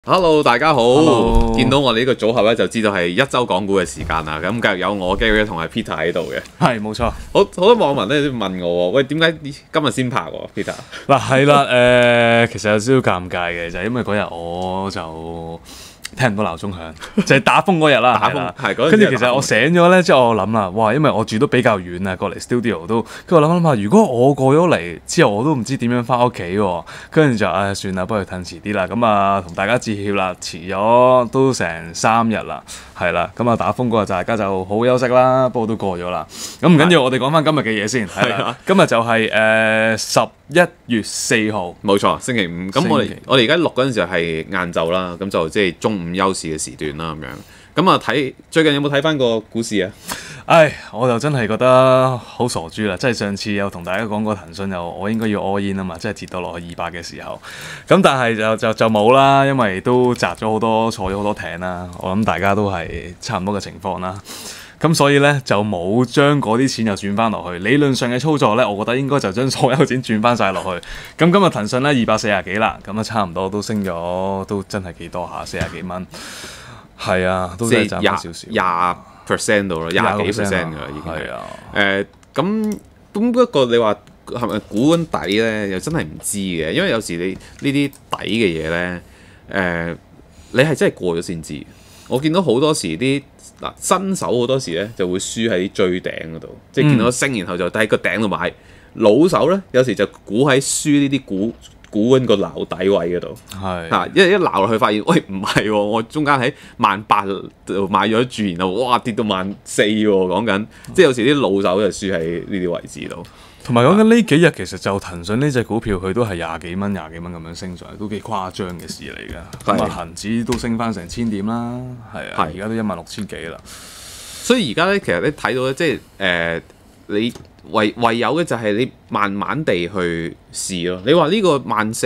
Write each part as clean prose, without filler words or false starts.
Hello，大家好。 Hello 見到我哋呢個組合咧，就知道係一周講股嘅時間啦。咁繼續有我 Gary 同埋 Peter 喺度嘅。 係冇錯。 好多網民咧都問我，喂，點解今日先拍喎 Peter？ 嗱係啦，其實有少少尷尬嘅，就係因為嗰日我就聽唔到鬧鐘響，就係打風嗰日啦。 打風係啦係嗰陣時跟住其係打風實我醒咗咧，之後我諗啦，哇，因為我住得比較遠啊，過嚟 studio 都，跟住我諗下，如果我過咗嚟之後，我都唔知點樣翻屋企喎，跟住就算啦，不如褪遲啲啦。咁啊，同大家致歉啦，遲咗都成3日啦，係啦。咁啊，打風嗰日大家就好好休息啦，不過都過咗啦。咁唔緊要，我哋講翻今日嘅嘢先，係啦係啊。 今日就係11月4號。 冇錯，星期五。咁我哋而家錄嗰陣時候係晏晝啦，咁就即係中午休市嘅時段啦，咁樣。咁啊最近有冇睇翻個股市啊？ 唉，我就真係覺得好傻豬啦！即係上次有同大家講過騰訊我應該要 all in 啊嘛，即係跌到落去200嘅時候。咁但係就冇啦，因為都擲咗好多，坐咗好多艇啦。我諗大家都係差唔多嘅情況啦。咁所以呢，就冇將嗰啲錢又轉翻落去。理論上嘅操作呢，我覺得應該就將所有錢轉翻晒落去。咁今日騰訊呢240幾啦，咁啊差唔多都升咗，都真係幾多下，40幾蚊。係啊，都真係賺翻少少。 20% 到啦，20幾 percent 㗎啦已經。 係啊。 咁不過你話係咪估緊底咧？又真係唔知嘅，因為有時你呢啲底嘅嘢咧，你係真係過咗先知。我見到好多時啲新手好多時咧就會輸喺最頂嗰度，即係見到升然後就喺個頂度買。老手咧有時就估喺輸呢啲估緊個撈底位嗰度， 係一撈落去發現，喂唔係喎，我中間喺18,000度買咗注，然後哇跌到14,000喎，講緊，即係有時啲老手就輸喺呢啲位置度。 同埋講緊呢幾日，其實就騰訊呢隻股票，佢都係廿幾蚊咁樣升上嚟，都幾誇張嘅事嚟㗎。咁啊，恆指都升翻成1000點啦，係啊，而家都16,000幾啦。 所以而家咧，其實你睇到咧，即係你唯有嘅就係你慢慢地去試咯。你話呢個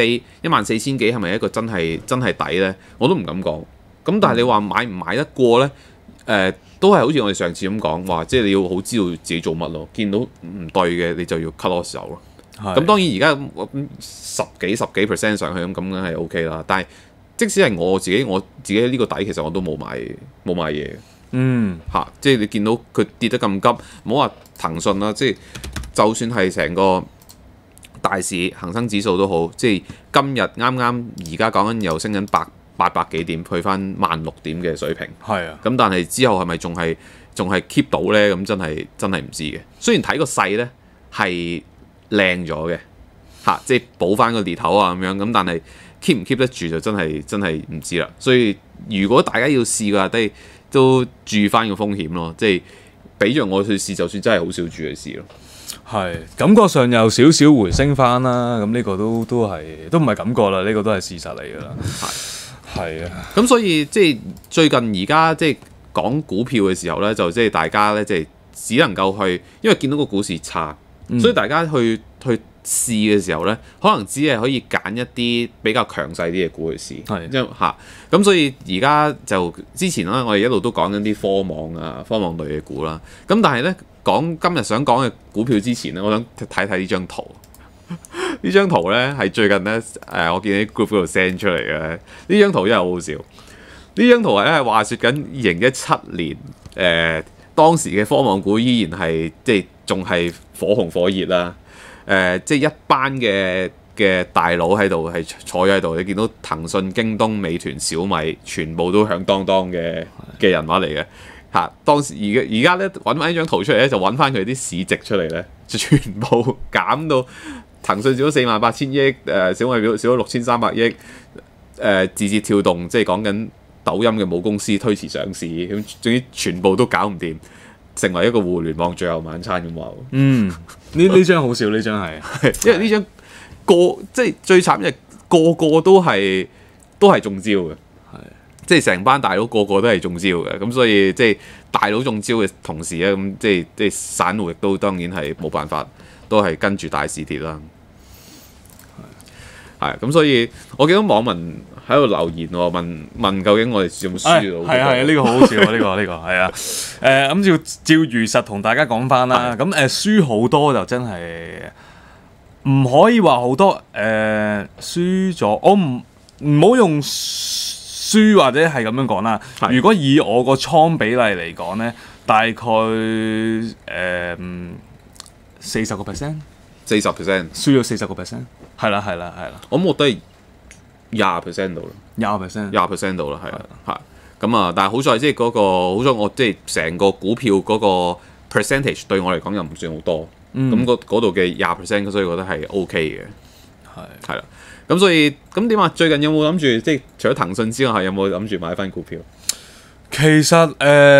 14,000幾係咪一個真係底咧？我都唔敢講。咁但係你話買唔買得過咧？都係好似我哋上次咁講，話即係你要好知道自己做乜咯。見到唔對嘅，你就要 cut loss 走咯。咁當然而家十幾 percent 上去咁梗係 OK 啦。但係即使係我自己呢個底，其實我都冇買嘢。即係你見到佢跌得咁急，唔好話騰訊啦，即係就算係成個大市恒生指數都好，即係今日啱啱而家講緊又升緊800幾點，去翻16,000點嘅水平。 係啊， 咁但係之後係咪仲係 keep 到呢？咁真係唔知嘅。雖然睇個勢呢係靚咗嘅，即係補翻個裂頭啊咁樣。咁但係 keep 唔 keep 得住就真係唔知啦。所以如果大家要試嘅話，都注意翻個風險咯。即係俾着我去試，就算真係好少注去試咯。 係感覺上有少少回升翻啦。咁呢個都唔係感覺啦，呢個都係事實嚟㗎啦。係啊， 咁所以即係最近而家即係講股票嘅時候咧，就即係大家咧即係只能夠去，因為見到個股市差，所以大家去試嘅時候咧，可能只係可以揀一啲比較強勢啲嘅股去試。 係， 因為咁所以而家就之前咧，我哋一路都講緊啲科網類嘅股啦。咁但係咧講今日想講嘅股票之前咧，我想睇睇呢張圖。呢張圖咧係最近咧我見喺 group 嗰度 send 出嚟嘅。呢張圖真係好好笑。呢張圖係話説緊2017年當時嘅科網股依然係即係仲係火紅火熱啦。即係一班嘅大佬喺度係坐咗喺度，你見到騰訊、京東、美團、小米全部都響當當嘅人物嚟嘅。當時而家咧揾翻呢張圖出嚟咧，就揾翻佢啲市值出嚟咧，就全部減到。騰訊少咗48,000億，小米少咗6,300億，字節跳動即係講緊抖音嘅母公司推遲上市，咁總之全部都搞唔掂，成為一個互聯網最後晚餐咁話。 呢張好笑，呢張係， 因為呢張即係最慘嘅個個都係中招嘅，即係成班大佬個個都係中招嘅，咁所以即係大佬中招嘅同時咧，咁即係散戶亦都當然係冇辦法，都係跟住大市跌啦。咁所以我見到網民喺度留言喎，問究竟我哋有冇輸到？ 係呢個好好笑啊！呢個係啊，咁照如實同大家講翻啦。咁輸好多就真係唔可以話好多。輸咗我唔好用輸或者係咁樣講啦。 係如果以我個倉比例嚟講咧，大概40%， 40%， 輸咗40%，係啦。 我諗我都係20%到啦。 20%， 20% 到啦，係啊，咁啊，但係好在即係嗰個，好在我即係成個股票嗰個 percentage 對我嚟講又唔算好多，咁嗰度嘅20%，所以覺得係 OK 嘅，係啦，咁所以咁點啊？最近有冇諗住即係除咗騰訊之外，有冇諗住買翻股票？ 其實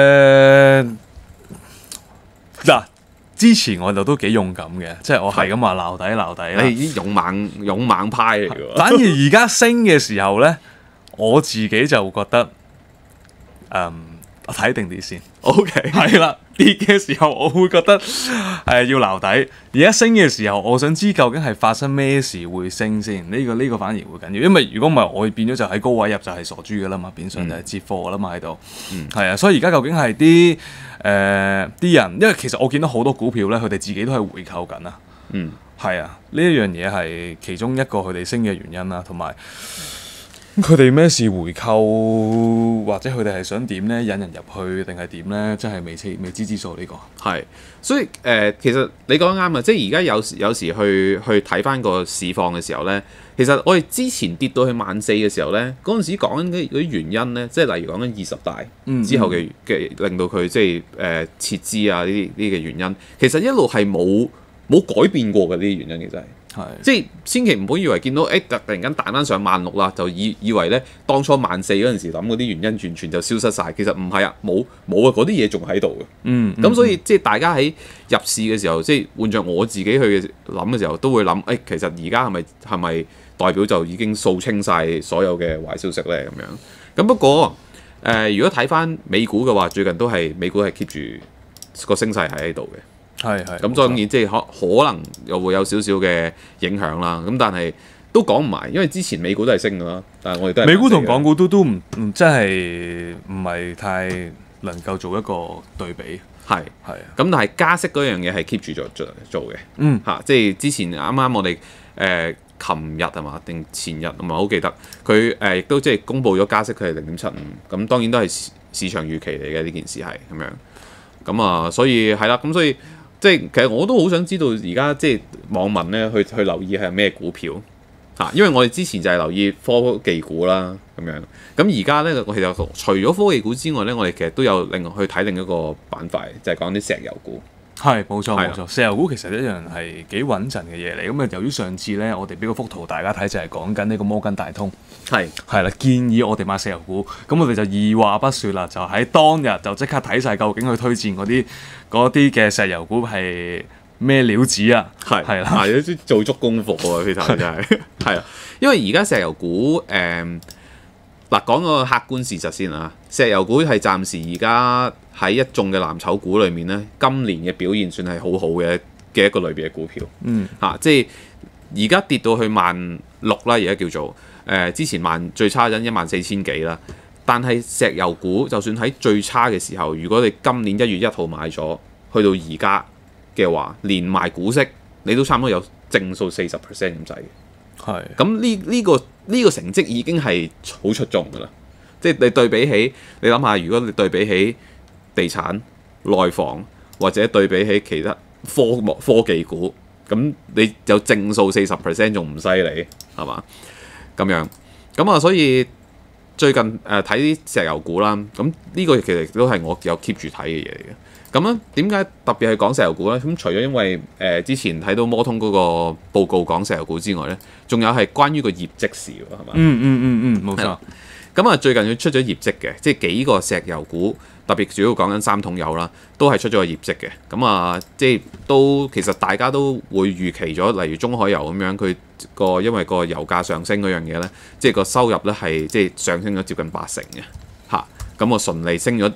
嗱，之前我就都幾勇敢嘅，即係我係咁話鬧底啦。 啲勇猛派嚟嘅喎。 反而而家升嘅時候咧，我自己就覺得我睇定啲先。 OK， 係啦，跌嘅時候我會覺得要撈底，而家升嘅時候，我想知究竟係發生咩事會升先？呢個反而會緊要，因為如果唔係，我變咗就喺高位入就係傻豬噶啦嘛，變相就係接貨噶啦嘛喺度。係啊，所以而家究竟係啲人，因為其實我見到好多股票咧，佢哋自己都係回購緊啊。係啊，呢一樣嘢係其中一個佢哋升嘅原因啦，同埋。佢哋咩事回購，或者佢哋係想點咧？引人入去定係點咧？真係未知之數呢個。 係，所以其實你講得啱啊！即係而家有時去睇翻個市況嘅時候咧，其實我哋之前跌到去14,000嘅時候咧，嗰陣時講緊嗰啲原因咧，即係例如講緊20大之後嘅令到佢即係撤資啊呢啲嘅原因，其實一路係冇改變過嘅呢啲原因，其實係。即係千祈唔好以為見到突然間彈翻上16,000啦，就以為咧當初14,000嗰陣時諗嗰啲原因完全就消失晒。其實唔係啊，冇啊，嗰啲嘢仲喺度嘅。咁所以即係大家喺入市嘅時候，即係換着我自己去諗嘅時候，都會諗其實而家係咪代表就已經掃清晒所有嘅壞消息咧？咁樣。咁不過如果睇翻美股嘅話，最近都係美股係 keep 住個升勢喺度嘅。咁當然即係可能又會有少少嘅影響啦。咁但係都講唔埋，因為之前美股都係升㗎啦，但係我哋都係美股同港股都唔真係唔係太能夠做一個對比。 係咁但係加息嗰樣嘢係 keep 住做嘅。即係之前啱啱我哋琴日係嘛定前日唔係好記得，佢亦都即係公佈咗加息，佢係0.75，咁當然都係市場預期嚟嘅呢件事係咁樣。咁啊，所以係啦，咁所以。即係其實我都好想知道而家即係網民咧去留意係咩股票因為我哋之前就係留意科技股啦咁樣。咁而家咧，我其實除咗科技股之外咧，我哋其實都有另外去睇另一個板塊，就係講啲石油股。 係冇錯，石油股其實一樣係幾穩陣嘅嘢嚟。咁由於上次咧，我哋俾個幅圖大家睇，就係講緊呢個摩根大通係啦，建議我哋買石油股。咁我哋就二話不說啦，就喺當日就即刻睇晒究竟佢推薦嗰啲嘅石油股係咩料子啊？係啦， 做足功課啊，Peter 真係係啊，因為而家石油股嗱講個客觀事實先啊，石油股係暫時而家喺一眾嘅藍籌股裏面咧，今年嘅表現算係好好嘅一個類別嘅股票。即係而家跌到去16,000啦，而家叫做之前最差陣14,000幾啦。但係石油股就算喺最差嘅時候，如果你今年1月1號買咗，去到而家嘅話，連埋股息，你都差唔多有正數40% 咁滯嘅。咁呢個成績已經係好出眾㗎啦。即係你對比起，你諗下，如果你對比起地產、內房或者對比起其他科技股，咁你有正數40% 仲唔犀利係嘛？咁樣咁啊，所以最近睇啲石油股啦，咁呢個其實都係我有 keep 住睇嘅嘢嚟嘅。咁咧點解特別係講石油股咧？咁除咗因為之前睇到摩通嗰個報告講石油股之外咧，仲有係關於個業績事喎，係嘛？ 冇錯。 咁啊，最近佢出咗業績嘅，即係幾個石油股，特別主要講緊三桶油啦，都係出咗個業績嘅。咁啊，即係其實大家都會預期咗，例如中海油咁樣，佢因為個油價上升嗰樣嘢咧，即係個收入咧係即係上升咗接近80%嘅嚇。咁個純利升咗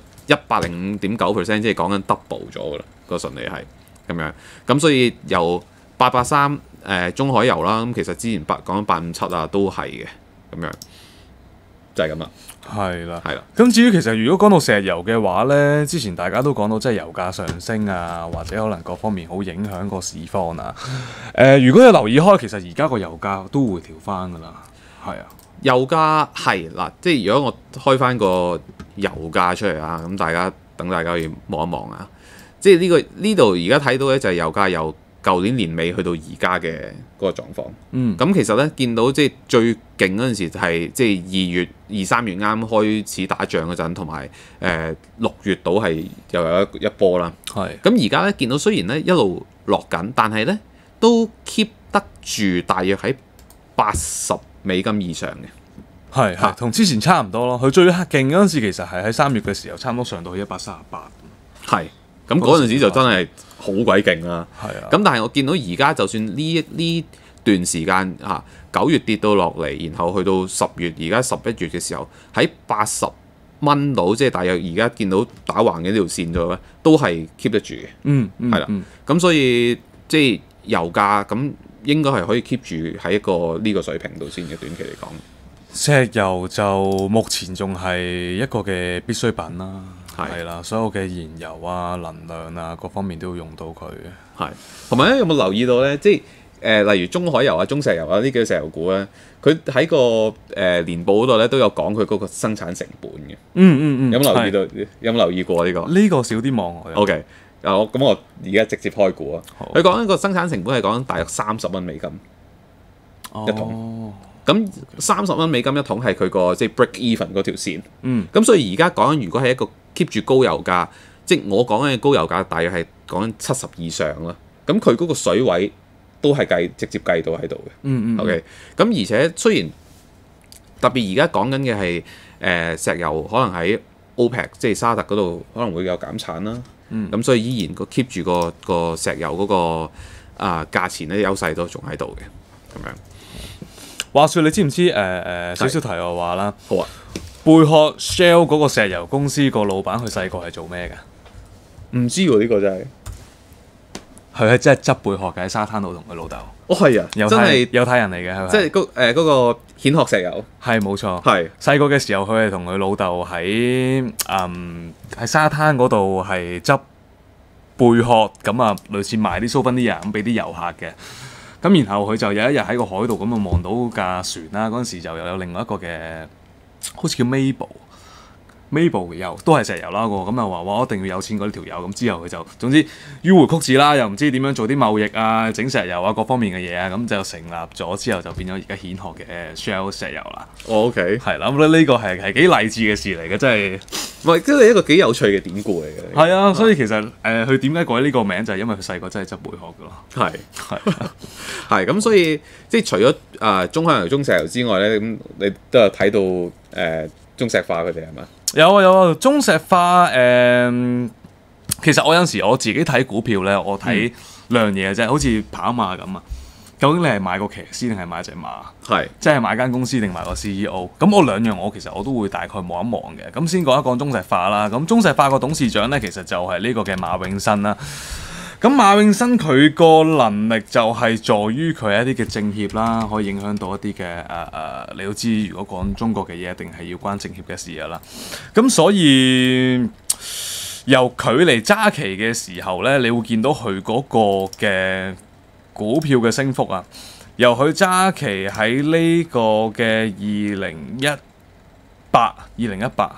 105.9%，即係講緊 double 咗噶啦，個純利係咁樣。咁所以由883中海油啦，咁其實之前講緊857啊都係嘅咁樣。就係咁啦， 係啦。咁至於其實如果講到石油嘅話咧，之前大家都講到即係油價上升啊，或者可能各方面好影響個市況啊。如果有留意開，其實而家個油價都回調翻噶啦，係啊。 油價係嗱，即係如果我開翻個油價出嚟啊，咁等大家可以望一望啊。即係呢度而家睇到咧就係油價由舊年年尾去到而家嘅嗰個狀況。咁其實咧見到即係最勁嗰陣時就係即係2月、3月啱開始打仗嗰陣，同埋6月到係又有一波啦。咁而家咧見到雖然咧一路落緊，但係咧都 keep 得住大約喺$80以上嘅。 係同之前差唔多咯。佢最勁嗰陣時其實係喺3月嘅時候，差唔多上到去138。 係。咁嗰陣時就真係好鬼勁啦。咁但係我見到而家就算呢段時間9月跌到落嚟，然後去到10月，而家11月嘅時候喺$80到，即係大約而家見到打橫嘅呢條線咗咧，都係 keep 得住嘅。係啦。咁所以即係油價咁應該係可以 keep 住喺一個呢個水平度先嘅，短期嚟講。 石油就目前仲係一個嘅必需品啦。係啦，所有嘅燃油啊、能量啊各方面都要用到佢嘅。 係，同埋咧有冇留意到咧？即係例如中海油啊、中石油啊呢幾個石油股咧，佢喺個年報嗰度咧都有講佢嗰個生產成本嘅。有冇留意到？有冇留意過呢個？ 呢個少啲望我。 OK，咁我而家直接開估啊。佢講一個生產成本係講大約$30一桶。咁$30一桶係佢個即係 break even 嗰條線。咁所以而家講緊，如果係一個 keep 住高油價，即係我講緊嘅高油價，大約係講緊70以上啦。咁佢嗰個水位都係直接計到喺度嘅。OK， 咁而且雖然特別而家講緊嘅係石油可能喺 OPEC 即係沙特嗰度可能會有減產啦。咁所以依然個 keep 住個石油嗰個價錢咧優勢都仲喺度嘅咁樣。 話說你知唔知少少題外話啦？ 好啊。 貝殼 Shell 嗰個石油公司個老闆，佢細個係做咩㗎？ 唔知喎，呢個真係。 佢係真係執貝殼嘅，喺沙灘度同佢老豆。 係啊，真係猶太人嚟嘅，係咪？ 即係嗰個蜆殼石油。 係冇錯。 係細個嘅時候，佢係同佢老豆喺沙灘嗰度係執貝殼，咁啊類似賣啲 souvenir咁俾啲遊客嘅。咁然後佢就有一日喺個海度咁啊望到架船啦，嗰陣時就又有另外一個嘅，好似叫 Mabel 又都係石油啦個，咁又話我一定要有錢過呢條友，咁之後佢就總之迂迴曲折啦，又唔知點樣做啲貿易啊、整石油啊各方面嘅嘢啊，咁就成立咗之後就變咗而家蜆殼嘅 Shell 石油啦。 OK， 係啦，我覺得呢個係幾勵志嘅事嚟嘅，真係。 唔係，即係一個幾有趣嘅典故嚟嘅。 係啊，所以其實佢點解改呢個名就係因為佢細個真係執貝殼㗎咯。 係咁，所以即係除咗中海油、中石油之外咧，咁你都有睇到中石化佢哋係嘛？ 有中石化其實我有陣時我自己睇股票咧，我睇兩樣嘢嘅啫，好似跑馬咁啊。究竟你係買個騎師定係買隻馬？即係買間公司定買個 CEO？咁我兩樣其實我都會大概望一望嘅。咁先講一講中石化啦。咁中石化個董事長咧，其實就係呢個嘅馬永新啦。咁馬永新佢個能力就係在於佢係一啲嘅政協啦，可以影響到一啲嘅你都知，如果講中國嘅嘢，一定係要關政協嘅事㗎啦。咁所以由佢嚟揸旗嘅時候咧，你會見到佢嗰個嘅股票嘅升幅啊，由佢揸旗喺呢個嘅2018係嘛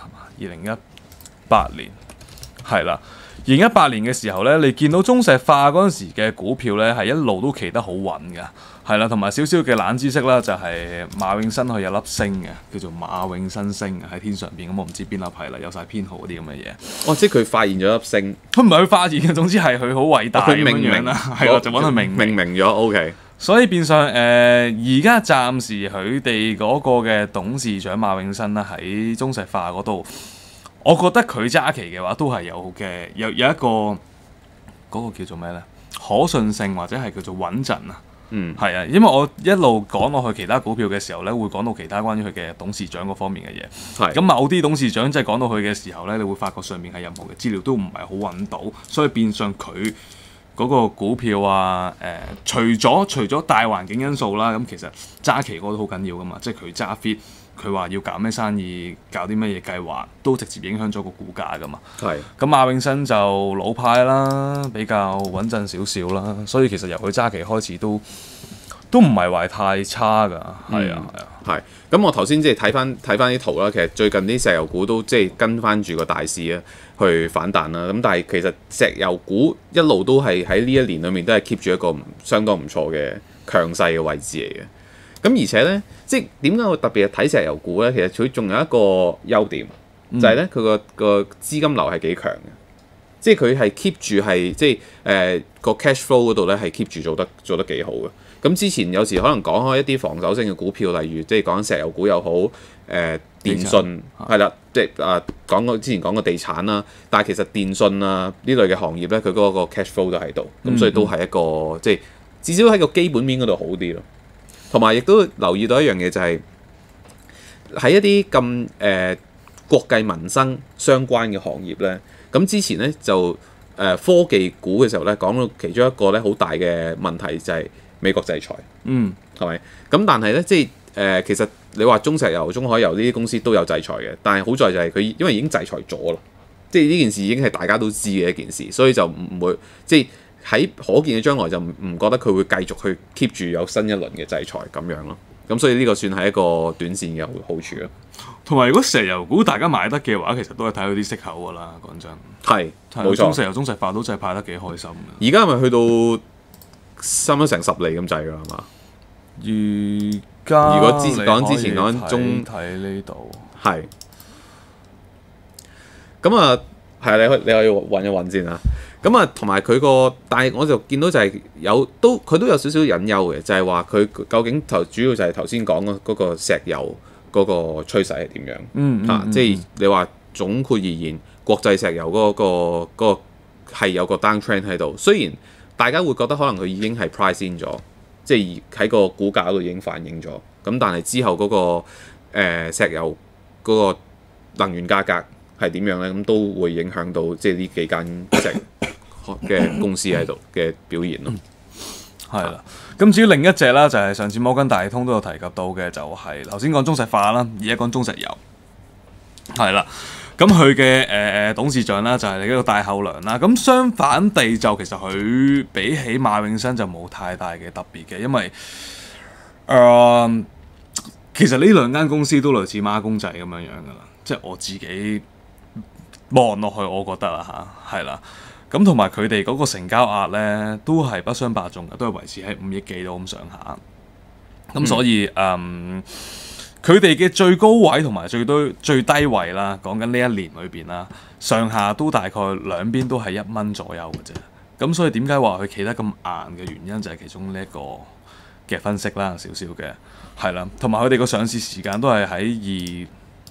？2018年係啦。2018年嘅時候咧，你見到中石化嗰陣時嘅股票咧係一路都企得好穩㗎，係啦，同埋少少嘅冷知識啦，就係馬永新佢有粒星嘅，叫做馬永新星喺天上邊，咁我唔知邊粒係啦，有晒編號嗰啲咁嘅嘢。即係佢發現咗粒星，佢唔係佢發現嘅，總之係佢好偉大咁樣啦，係啦，就揾佢命名咗。OK，所以變相而家暫時佢哋嗰個嘅董事長馬永新啦喺中石化嗰度。我覺得佢揸旗嘅話都係有一個嗰個叫做咩呢？可信性或者係叫做穩陣啊。係啊，因為我一路講落去其他股票嘅時候呢，會講到其他關於佢嘅董事長嗰方面嘅嘢。咁某啲董事長即係講到佢嘅時候呢，你會發覺上面係任何嘅資料都唔係好揾到，所以變相佢嗰個股票啊，除咗大環境因素啦，咁其實揸旗嗰個都好緊要噶嘛，即係佢揸 fit。佢話要搞咩生意，搞啲乜嘢計劃，都直接影響咗個股價噶嘛。咁馬永新就老派啦，比較穩陣少少啦，所以其實由佢揸旗開始都唔係話太差噶。係啊。 係，咁我頭先即係睇翻啲圖啦，其實最近啲石油股都即係跟翻住個大市啊去反彈啦。咁但係其實石油股一路都係喺呢一年裏面都係 keep 住一個相當唔錯嘅強勢嘅位置嚟嘅。咁而且咧，即係點解我特別係睇石油股咧？其實佢仲有一個優點，就係咧佢個資金流係幾強嘅，即係佢係 keep 住係即係個 cash flow 嗰度咧係 keep 住做得幾好嘅。咁之前有時可能講開一啲防守性嘅股票，例如即係講石油股又好，電信係啦，即係之前講過地產啦，但係其實電信啊呢類嘅行業咧，佢嗰個 cash flow 都喺度，咁所以都係一個即係至少喺個基本面嗰度好啲咯。同埋亦都留意到一樣嘢就係喺一啲咁國計民生相關嘅行業咧，咁之前咧就科技股嘅時候咧講到其中一個咧好大嘅問題就係美國制裁，係咪？咁但係咧即係其實你話中石油、中海油呢啲公司都有制裁嘅，但係好在就係佢因為已經制裁咗啦，即係呢件事已經係大家都知嘅一件事，所以就唔會即係。喺可見嘅將來就唔覺得佢會繼續去 keep 住有新一輪嘅制裁咁樣咯，咁所以呢個算係一個短線嘅好處咯。 同埋如果石油股大家買得嘅話，其實都係睇佢啲息口噶啦，講真。 係，冇錯。 中石油、中石化都真係派得幾開心嘅。 而家係咪去到差唔多成10厘咁滯㗎係嘛？ 如果之前講中睇呢度係，咁啊係你可以揾一揾先啊。咁啊，同埋佢個，但係我就見到就係佢都有少少隱憂嘅，就係話佢究竟主要就係頭先講嗰個石油嗰個趨勢係點樣？即係你話總括而言，國際石油嗰個係有個 downtrend 喺度。雖然大家會覺得可能佢已經係 price in 咗，即係喺個股價度已經反映咗。咁但係之後嗰個石油嗰個能源價格係點樣咧？咁都會影響到即係呢幾間嘅公司喺度嘅表現咯。 係啦，咁至於另一隻啦，就係上次摩根大通都有提及到嘅，就係頭先講中石化啦，而家講中石油。係啦，咁佢嘅董事長啦，就係一個大後娘啦。咁相反地，就其實佢比起馬永生就冇太大嘅特別嘅，因為其實呢兩間公司都類似孖公仔咁樣樣噶啦，即係我自己望落去，我覺得啦嚇，係啦。咁同埋佢哋嗰個成交額咧，都係不相伯仲嘅，都係維持喺5億幾到咁上下。咁所以佢哋嘅最高位同埋最低位啦，講緊呢一年裏邊啦，上下都大概兩邊都係1蚊左右嘅啫。咁所以點解話佢企得咁硬嘅原因，就係其中呢一個嘅分析啦，少少嘅係啦。同埋佢哋個上市時間都係喺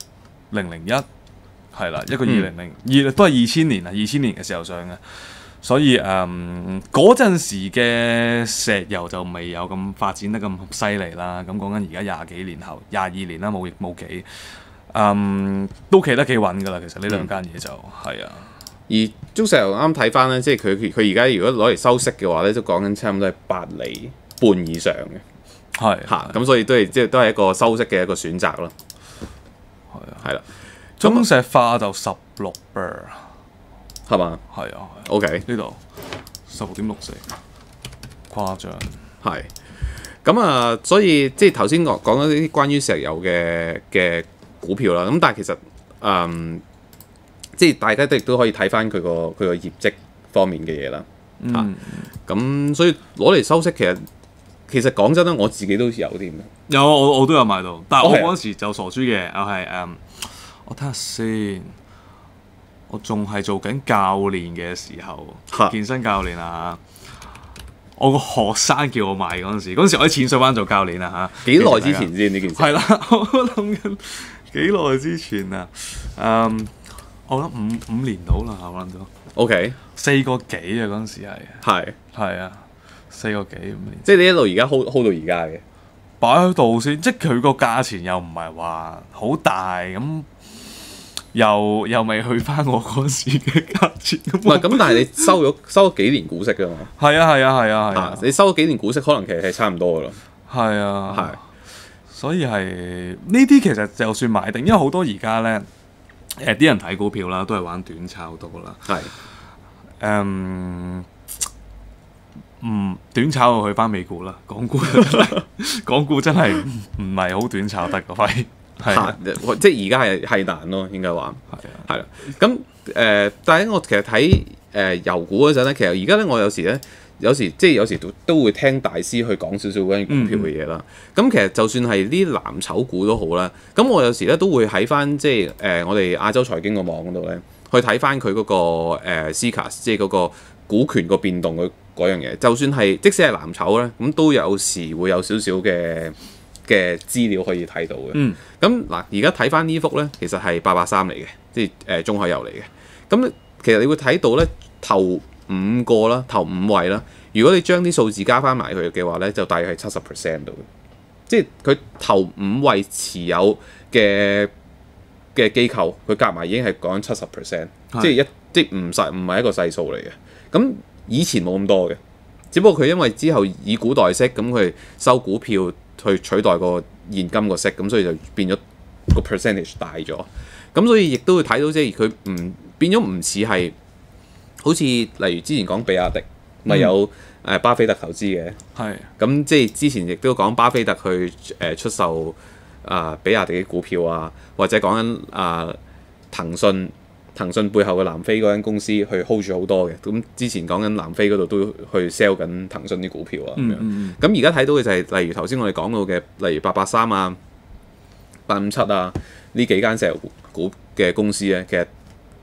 2001。係啦，一個2002都係2000年啊，2000年嘅時候上嘅，所以嗰陣時嘅石油就未有咁發展得咁犀利啦。咁講緊而家20幾年後，22年啦，冇幾，都企得幾穩噶啦。其實呢兩間嘢就係啊。 而中石油啱睇翻咧，即係佢而家如果攞嚟收息嘅話咧，都講緊差唔多係8厘半以上嘅。係嚇，咁所以都係一個收息嘅一個選擇咯。係啦。 中石化就16 倍， 係嘛？ 係啊。 OK， 呢度16.64，誇張。 係咁啊，所以即係頭先講咗啲關於石油嘅股票啦。咁但係其實即係大家亦都可以睇翻佢個業績方面嘅嘢啦。咁所以攞嚟收息，其實講真啦，我自己都有啲嘅。 有我都有買到，但係我嗰陣時就傻豬嘅，我係我睇下先，我仲係做緊教練嘅時候，健身教練啊，我個學生叫我買嗰陣時我喺淺水灣做教練啊嚇。 幾耐之前先呢件事？ 係啦，我諗緊幾耐之前啊？我諗五年到啦，我諗到。 OK， 4個幾啊嗰陣時係啊，4個幾5年。 即係你一路而家 hold 到而家嘅， 擺喺度先，即係佢個價錢又唔係話好大咁。又未去翻我嗰時嘅價錢。唔係咁，但係你收咗幾年股息㗎嘛？ 係啊！ 你收咗幾年股息，可能其實係差唔多㗎咯。 係啊，所以係呢啲其實就算買定，因為好多而家咧啲人睇股票啦，都係玩短炒多啦。係短炒去翻美股啦，港股真係港股真係唔係好短炒得個費。係即係而家係難咯，應該話係啦。咁但係我其實睇油股嗰陣咧，其實而家咧我有時都會聽大師去講少少關於股票嘅嘢啦。咁其實就算係啲藍籌股都好啦，咁我有時咧都會喺翻即係我哋亞洲財經個網嗰度咧，去睇翻佢嗰個CCASS，即係嗰個股權個變動嗰樣嘢。就算係即使係藍籌咧，咁都有時會有少少嘅資料可以睇到嘅。咁嗱，而家睇翻呢幅咧，其實係883嚟嘅，即係中海油嚟嘅。咁其實你會睇到咧，頭五位啦。如果你將啲數字加翻埋佢嘅話咧，就大約係70%度嘅。即係佢頭五位持有嘅機構，佢夾埋已經係講緊70%，即係唔係一個細數嚟嘅。咁以前冇咁多嘅，只不過佢因為之後以股代息，咁佢收股票去取代個現金個息，咁所以就變咗個 percentage 大咗。咁所以亦都會睇到即係佢變咗唔似係好似例如之前講比亞迪咪有巴菲特投資嘅，咁即係之前亦都講巴菲特去出售比亞迪嘅股票啊，或者講緊騰訊背後嘅南非嗰間公司去 hold 住好多嘅。咁之前講緊南非嗰度都去 sell 緊騰訊啲股票啊咁樣。咁而家睇到嘅就係例如頭先我哋講到嘅，例如883啊、857啊呢幾間石油股嘅公司咧，其實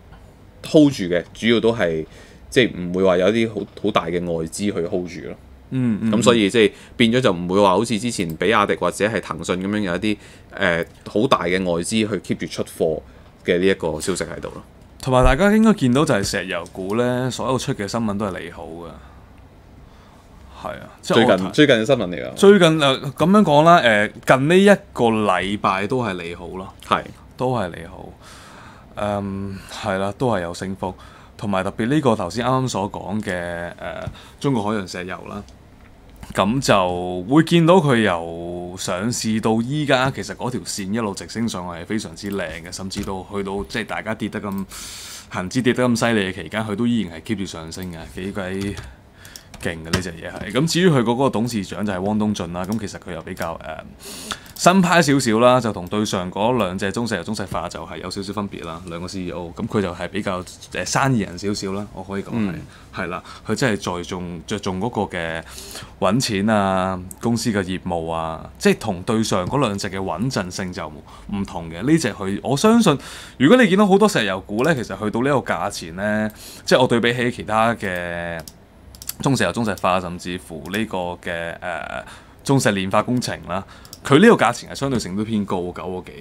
hold 住嘅主要都係即係唔會話有啲好大嘅外資去 hold 住咯。咁所以即係變咗就唔會話好似之前比亞迪或者係騰訊咁樣有一啲好大嘅外資去 keep 住出貨嘅呢一個消息喺度咯。 同埋大家應該見到就係石油股咧，所有出嘅新聞都係利好嘅。係啊， 最近嘅新聞嚟㗎。 最近咁樣講啦，近呢一個禮拜都係利好咯。都係利好。係啦，都係有升幅。同埋特別呢個頭先啱啱所講嘅中國海洋石油啦，咁就會見到佢由上市到依家，其實嗰條線一路直升上去係非常之靚嘅，甚至到去到即係大家恆指跌得咁犀利嘅期間，佢都依然係 keep 住上升嘅，幾鬼勁嘅呢隻嘢係。咁至於佢嗰個董事長就係汪東進啦，咁其實佢又比較新派少少啦，就同對上嗰兩隻中石油、中石化就係有少少分別啦。兩個 CEO，咁佢就係比較生意人少少啦，我可以講係啦。佢真係着重嗰個嘅揾錢啊，公司嘅業務啊，即係同對上嗰兩隻嘅穩陣性就唔同嘅。呢隻佢我相信，如果你見到好多石油股咧，其實去到呢個價錢咧，即係我對比起其他嘅中石油、中石化，甚至乎呢個嘅中石煉化工程啦。佢呢個價錢係相對性都偏高，9個幾。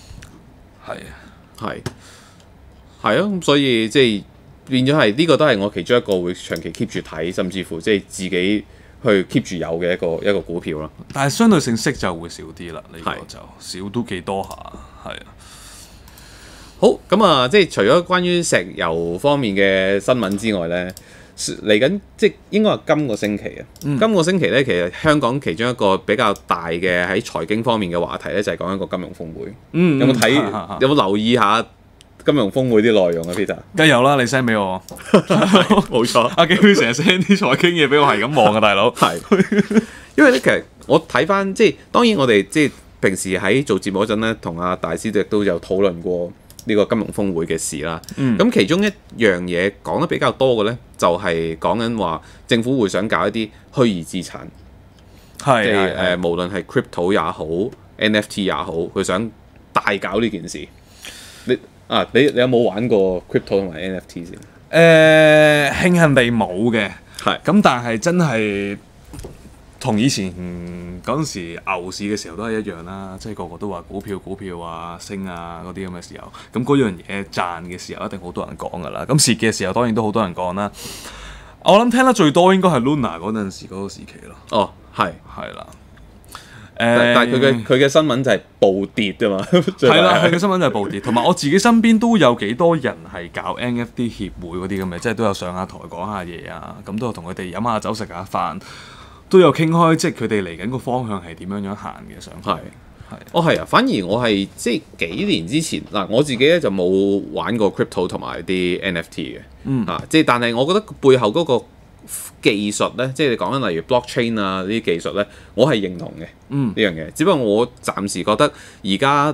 係啊，咁所以即係變咗係呢個都係我其中一個會長期 keep 住睇，甚至乎即係自己去 keep 住有嘅一個股票啦。 但係相對性息就會少啲啦，呢個就少都幾多下，係啊。 好咁啊，即係除咗關於石油方面嘅新聞之外咧。嚟緊即係應該係今個星期啊！今個星期咧，其實香港其中一個比較大嘅喺財經方面嘅話題咧，就係講一個金融峰會。有冇睇？有冇留意下金融峰會啲內容啊？Peter， 梗有啦，你 send 俾我。 冇錯， 阿基成日 send 啲財經嘢俾我，係咁望啊，大佬。 係，因為咧，其實我睇翻即係當然我哋即係平時喺做節目嗰陣咧，同阿大師亦都有討論過呢個金融峰會嘅事啦。咁其中一樣嘢講得比較多嘅咧，就係講緊話政府會想搞一啲虛擬資產，即係無論係 crypto 也好 NFT 也好，佢想大搞呢件事。你有冇玩過 crypto 同埋 NFT 先？ 慶幸地冇嘅，咁但係真係同以前嗰陣時牛市嘅時候都係一樣啦，即係個個都話股票啊升啊嗰啲咁嘅時候，咁嗰樣嘢賺嘅時候一定好多人講㗎啦，咁蝕嘅時候當然都好多人講啦。我諗聽得最多應該係 Luna 嗰陣時嗰個時期咯。 哦，係啦。 但係佢嘅新聞就係暴跌啫嘛。 係啦，佢嘅新聞就係暴跌，同埋我自己身邊都有幾多人係搞 NFT 協會嗰啲咁嘅，即係都有上下台講下嘢啊，咁都有同佢哋飲下酒食下飯，都有傾開，即係佢哋嚟緊個方向係點樣行嘅想法。 係啊，反而我係即係幾年之前嗱，我自己咧就冇玩過 crypto 同埋啲 NFT 嘅，即係但係我覺得背後嗰個技術咧，即係你講緊例如 blockchain 啊呢啲技術咧，我係認同嘅呢樣嘢。只不過我暫時覺得而家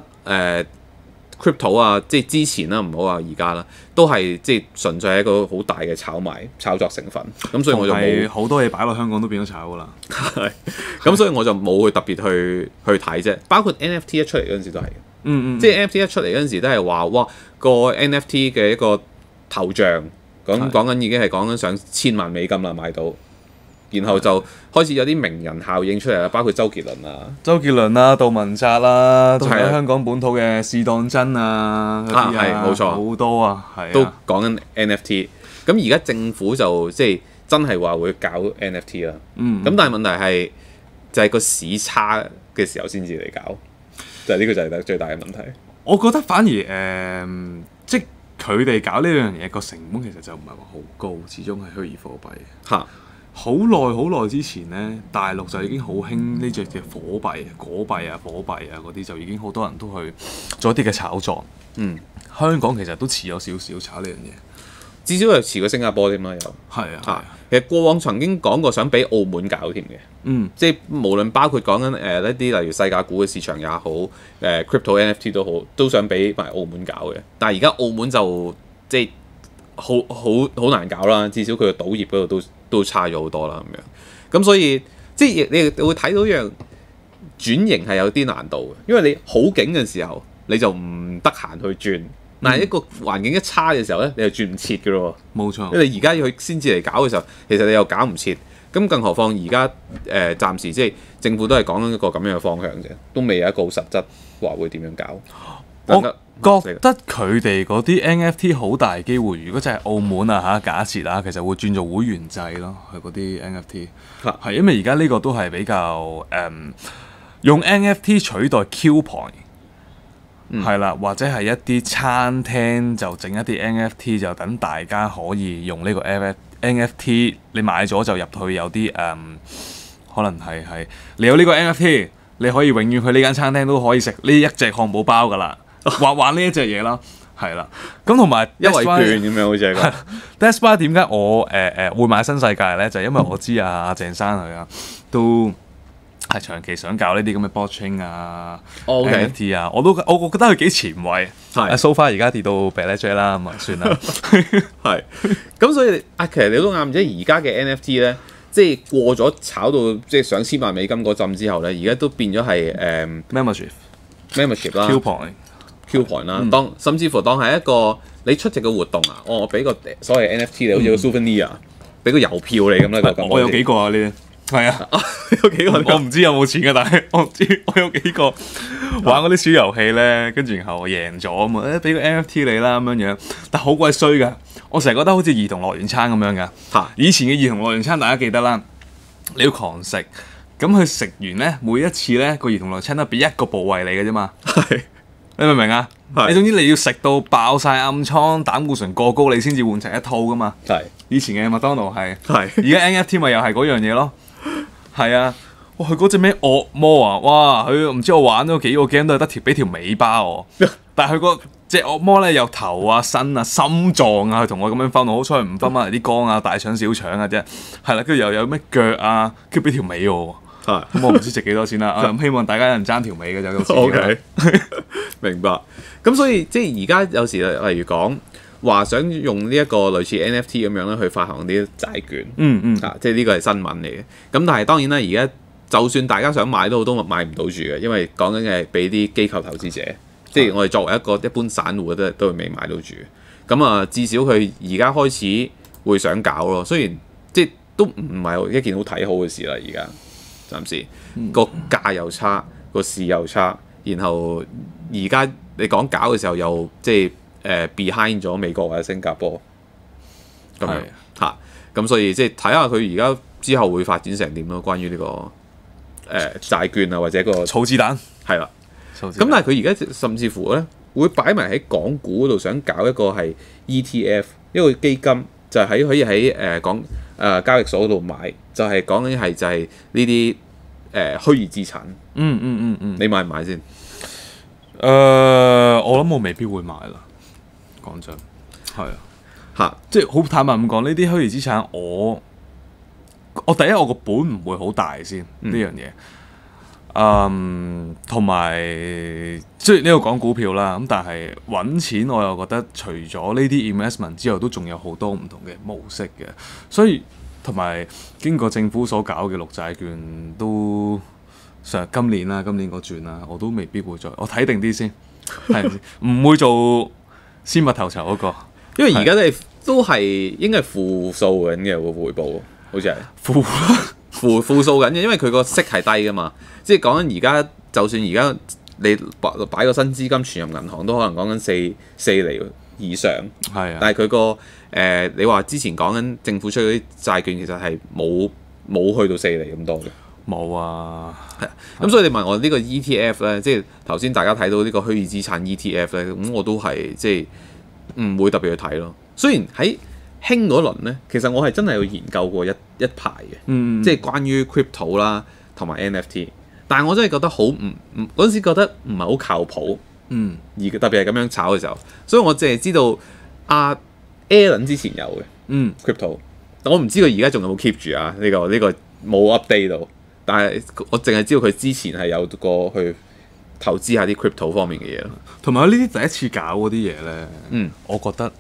crypto 啊，即係之前啦，唔好話而家啦，都係即係純粹係一個好大嘅炒作成分。咁所以我就冇好多嘢擺落香港都變咗炒㗎啦。 係，咁所以我就冇去特別去睇啫。包括 NFT 一出嚟嗰陣時都係，即係 NFT 一出嚟嗰陣時都係話，哇個 NFT 嘅一個頭像，講緊已經係講緊上千萬美金啦買到。然後就開始有啲名人效應出嚟啦，包括周杰倫啊、杜汶澤啦，仲有香港本土嘅試當真啊，係冇錯， 好多啊，係都講緊 NFT。咁而家政府就即係真係話會搞 NFT 啦。咁但係問題係就係個市差嘅時候先至嚟搞，就係呢個就係最大嘅問題。 我覺得反而即係佢哋搞呢樣嘢個成本其實就唔係話好高，始終係虛擬貨幣嚇。 好耐之前呢，大陸就已經好興呢隻嘅火幣啊嗰啲，就已經好多人都去做一啲嘅炒作。香港其實都遲咗少少炒呢樣嘢， 至少係遲過新加坡添啦，又係啊。 其實過往曾經講過想俾澳門搞添嘅，即係無論包括講緊一啲例如世界股嘅市場也好，crypto NFT 都好，都想俾埋澳門搞嘅。但係而家澳門就即係好難搞啦，至少佢嘅賭業嗰度都差咗好多啦咁樣。咁所以即係你會睇到一樣轉型係有啲難度嘅，因為你好景嘅時候你就唔得閒去轉，但係一個環境一差嘅時候咧，你就轉唔切嘅咯。 冇錯， 因為你而家要去先至嚟搞嘅時候，其實你又搞唔切。咁更何況而家暫時即係政府都係講緊一個咁樣嘅方向啫，都未有一個好實質話會點樣搞。 我覺得佢哋嗰啲 NFT 好大機會，如果真係澳門啊假設啊，其實會轉做會員制咯，佢嗰啲 NFT 係因為而家呢個都係比較用 NFT 取代 coupon 係啦，或者係一啲餐廳就整一啲 NFT， 就等大家可以用呢個 NFT， 你買咗就入去有啲可能係你有呢個 NFT， 你可以永遠去呢間餐廳都可以食呢一隻漢堡包噶啦。玩呢一隻嘢啦，係啦，咁同埋優惠券咁樣好似係。 That's why 點解我會買新世界咧？就係因為我知阿鄭生佢啊，都係長期想搞呢啲咁嘅 blockchain 啊、NFT 啊，我覺得佢幾前衛。係 so far 而家跌到 bad jet 啦，咁啊算啦。 係，咁所以其實你都啱，即係而家嘅 NFT 咧，即係過咗炒到即係上千萬美金嗰陣之後咧，而家都變咗係membership 啦。coupon 啦，甚至乎當係一個你出席嘅活動啊，我俾個所謂 NFT 你好似個 souvenir，俾個郵票你咁啦。 我有幾個啊呢啲，係啊， 有幾個？ 我唔知有冇錢嘅，但係我知我有幾個玩嗰啲小遊戲咧，跟住然後我贏咗啊嘛，俾個 NFT 你啦咁樣樣，但好鬼衰㗎，我成日覺得好似兒童樂園餐咁樣㗎。以前嘅兒童樂園餐大家記得啦，你要狂食，咁佢食完咧，每一次咧個兒童樂園餐都俾一個部位你嘅啫嘛。你明唔明啊？你總之你要食到爆晒暗瘡、膽固醇過高，你先至換成一套噶嘛。以前嘅麥當勞係，而家 NFT 咪又係嗰樣嘢咯。係啊，哇！佢嗰隻咩惡魔啊，哇！佢唔知我玩咗幾個 game 都係得俾條尾巴我，但係佢個隻惡魔咧有頭啊、身啊、心臟啊，佢同我咁樣分，好彩唔分埋啲肝啊、大腸、小腸啊啫。係啦，跟住又有咩腳啊，跟住俾條尾我。咁我唔知值幾多錢啦。咁希望大家有人爭條尾嘅就咁。 OK， 明白。咁所以即係而家有時例如講話想用呢一個類似 NFT 咁樣咧去發行啲債券，即係呢個係新聞嚟嘅。咁但係當然啦，而家就算大家想買都好，都買唔到住嘅，因為講緊嘅係俾啲機構投資者，即係我哋作為一個一般散戶都未買到住。咁啊，至少佢而家開始會想搞咯。雖然即係都唔係一件好睇好嘅事啦，而家。暫時個價又差，個市又差，然後而家你講搞嘅時候又即係behind 咗美國或者新加坡咁樣嚇，咁所以即係睇下佢而家之後會發展成點咯。關於呢個債券啊或者個儲子彈係啦，咁但係佢而家甚至乎咧會擺埋喺港股嗰度想搞一個係 ETF 一個基金，就係可以喺交易所嗰度買，就係講緊係就係呢啲虛擬資產。你買唔買先？ 我諗我未必會買啦。講真，係啊，即係好坦白咁講，呢啲虛擬資產我我個本唔會好大先呢樣嘢。同埋雖然呢個講股票啦，咁但係揾錢我又覺得除咗呢啲 investment 之外，都仲有好多唔同嘅模式嘅。所以同埋經過政府所搞嘅綠債券都今年個轉啦，我都未必會再我睇定啲先，係唔會做先拔頭籌嗰個， 因為而家都係應該係負數緊嘅個回報，好似係負數緊嘅，因為佢個息係低噶嘛。即係講緊而家，就算而家你擺個新資金存入銀行，都可能講緊四厘以上。 係啊， 但係佢個你話之前講緊政府出嗰啲債券，其實係冇去到4厘咁多嘅。 冇啊。 係啊，咁所以你問我呢個 ETF 咧，即係頭先大家睇到呢個虛擬資產 ETF 咧，咁我都係即係唔會特別去睇咯。雖然喺興嗰輪咧，其實我係真係有研究過一排嘅，即係關於 crypto 啦同埋 NFT。但係我真係覺得好嗰陣時覺得唔係好靠譜，而特別係咁樣炒嘅時候，所以我淨係知道阿 Alan 之前有嘅crypto，但我唔知佢而家仲有冇 keep 住啊？呢個冇 update 到，但係我淨係知道佢之前係有過去投資下啲 crypto 方面嘅嘢咯。 同埋呢啲第一次搞嗰啲嘢咧，我覺得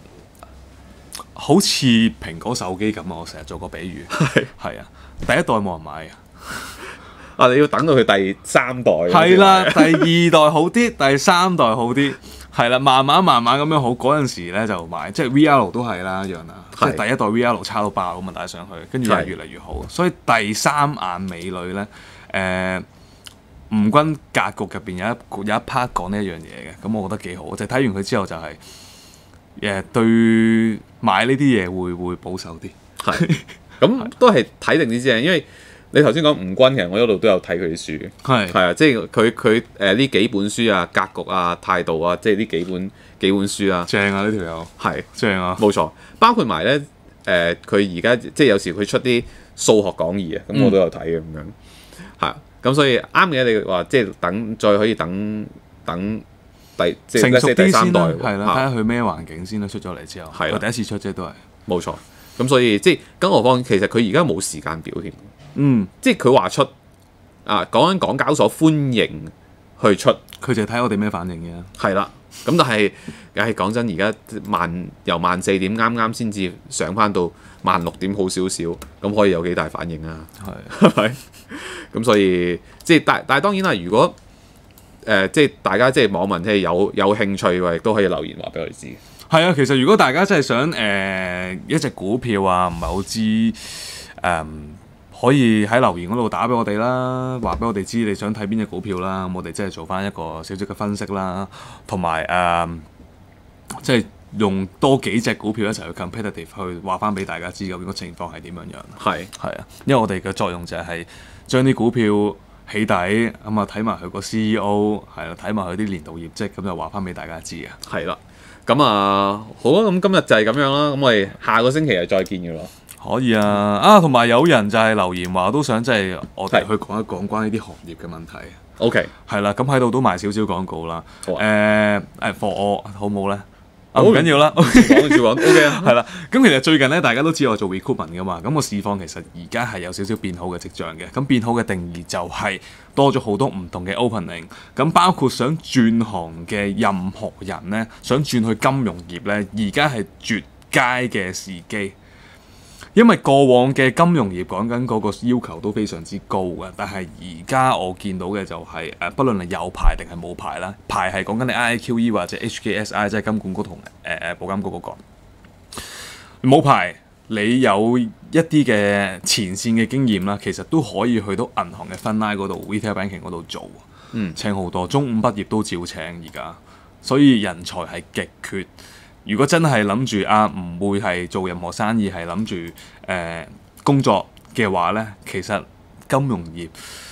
好似蘋果手機咁啊！我成日做個比喻，係啊，第一代冇人買嘅。 啊！你要等到佢第3代。 係啦，第2代好啲，第3代好啲，係啦，慢慢咁樣好。嗰陣時咧就買，即係 VR 都係啦一樣啦，即係第一代 VR 差到爆咁啊，帶上去，跟住又越嚟越好。所以第三眼美女咧，吳君格局入邊有一 part 講呢一樣嘢嘅，咁我覺得幾好。就睇完佢之後就係對買呢啲嘢會保守啲。 係，咁都係睇定啲先，因為你頭先講吳君，其實我一路都有睇佢啲書嘅，係啊，即係佢呢幾本書啊、格局啊、態度啊，即係呢幾本書啊， 正啊！呢條友係正啊， 冇錯，包括埋咧佢而家即係有時佢出啲數學講義啊，咁我都有睇嘅咁樣，係咁所以啱嘅。你話即係再可以等即係成熟啲第三代係啦，睇下佢咩環境先啦。出咗嚟之後，係第一次出啫，都係冇錯。 咁所以即係更何況其實佢而家冇時間表添。即係佢話出講緊港交所歡迎去出， 佢就睇我哋咩反應嘅。 係啦，咁但係講真，而家由14點啱先至上翻到16點好少少，咁可以有幾大反應啊？係咪？咁所以即係但係當然啦，如果即係大家即係網民即係有興趣嘅話，亦都可以留言話俾我哋知。 係啊，其實如果大家真係想一隻股票啊，唔係好知可以喺留言嗰度打俾我哋啦，話俾我哋知你想睇邊隻股票啦，咁我哋即係做翻一個少少嘅分析啦，同埋即係用多幾隻股票一齊去 competitive 去話翻俾大家知究竟個情況係點樣樣。係啊，因為我哋嘅作用就係將啲股票起底，咁啊睇埋佢個 CEO 係啦，睇埋佢啲年度業績，咁就話翻俾大家知啊。 係啦，咁好啊，咁今日就係咁樣啦，咁我哋下個星期就再見嘅咯。 可以啊，同埋有人就係留言話都想即係我哋去講一講關於啲行業嘅問題。 OK， 係啦，咁喺度都賣少少廣告啦。 好啊。 for 我好唔好咧？唔緊要啦， 講 OK 啊。 係啦，咁其實最近咧，大家都知我做 recruitment 噶嘛，咁個市況其實而家係有少少變好嘅跡象嘅。咁變好嘅定義就係多咗好多唔同嘅 opening，咁包括想轉行嘅任何人咧，想轉去金融業咧，而家係絕佳嘅時機。因為過往嘅金融業講緊嗰個要求都非常之高嘅，但係而家我見到嘅就係不論係有牌定係冇牌啦，牌係講緊你 IIQE 或者 HKSI 即係金管局同保監局嗰個，冇牌你有一啲嘅前線嘅經驗啦，其實都可以去到銀行嘅分拉嗰度 retail banking 嗰度做，請好多中五畢業都照請而家，所以人才係極缺。如果真係諗住唔會係做任何生意，係諗住工作嘅話咧，其實金融業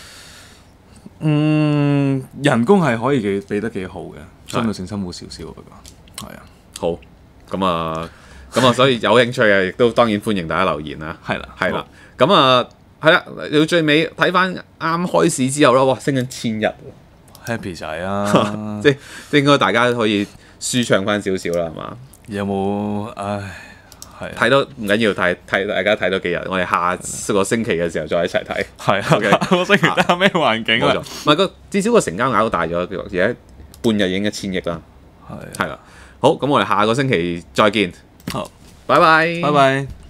人工係可以俾得幾好嘅，相對性辛苦少少嗰個。係啊， 好咁啊，所以有興趣嘅亦都當然歡迎大家留言啦。係啦，咁係啦，到最尾睇翻啱開市之後啦，哇，升緊1100，happy 仔啊！ 即係應該大家可以舒暢翻少少啦，係嘛？ 有冇睇多唔緊要，睇大家睇多幾日，我哋下個星期嘅時候再一齊睇。 係啊， OK 下個星期睇下咩環境啦冇錯，。唔係至少個成交額都大咗，而家半日已經1000億啦。 係， 係啦，好，咁我哋下個星期再見。 好， 拜拜。 拜拜。